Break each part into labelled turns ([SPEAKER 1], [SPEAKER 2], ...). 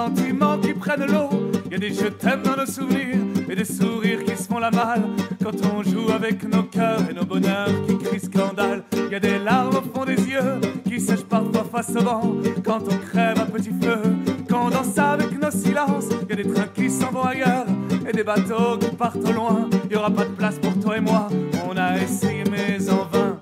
[SPEAKER 1] sentiments qui prennent l'eau. Y a des je t'aime dans nos souvenirs et des sourires qui se font la malle quand on joue avec nos cœurs et nos bonheurs qui crient scandale. Y a des larmes au fond des yeux qui sèchent parfois face au vent quand on crève un petit feu, quand on danse avec nos silences. Y a des trains qui s'en vont ailleurs et des bateaux qui partent au loin. Y aura pas de place pour toi et moi, on a essayé mais en vain.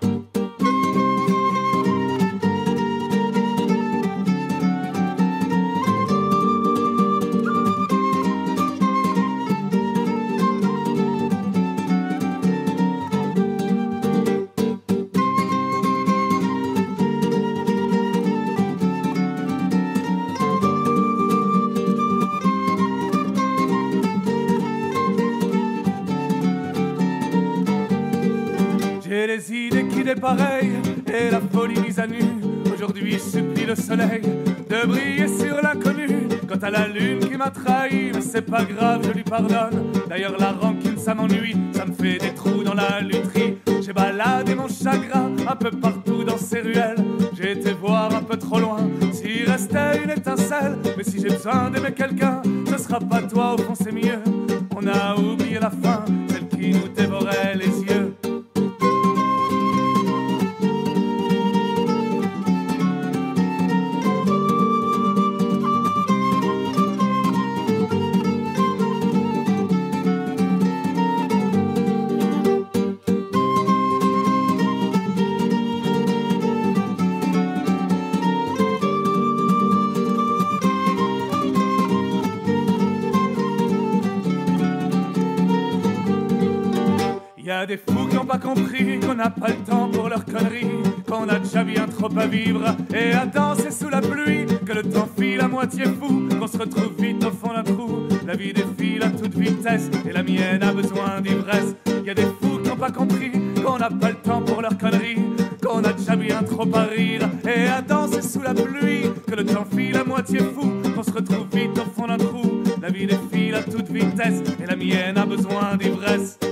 [SPEAKER 1] J'ai les idées qui dépareillent et la folie mise à nu. Aujourd'hui je supplie le soleil de briller sur l'inconnu. Quant à la lune qui m'a trahi, mais c'est pas grave, je lui pardonne. D'ailleurs la rancune ça m'ennuie, ça me fait des trous dans la lutherie. J'ai baladé mon chagrin un peu partout dans ces ruelles. J'ai été voir un peu trop loin s'il restait une étincelle. Mais si j'ai besoin d'aimer quelqu'un, ce sera pas toi, au fond c'est mieux. On a oublié la fin, celle qui nous dévorait les yeux. Y a des fous qui n'ont pas compris qu'on n'a pas le temps pour leurs conneries, qu'on a déjà bien trop à vivre et à danser sous la pluie, que le temps file à moitié fou, qu'on se retrouve vite au fond d'un trou. La vie défile à toute vitesse et la mienne a besoin d'ivresse. Y a des fous qui n'ont pas compris qu'on n'a pas le temps pour leurs conneries, qu'on a déjà bien trop à rire et à danser sous la pluie, que le temps file à moitié fou, qu'on se retrouve vite au fond d'un trou. La vie défile à toute vitesse et la mienne a besoin d'ivresse.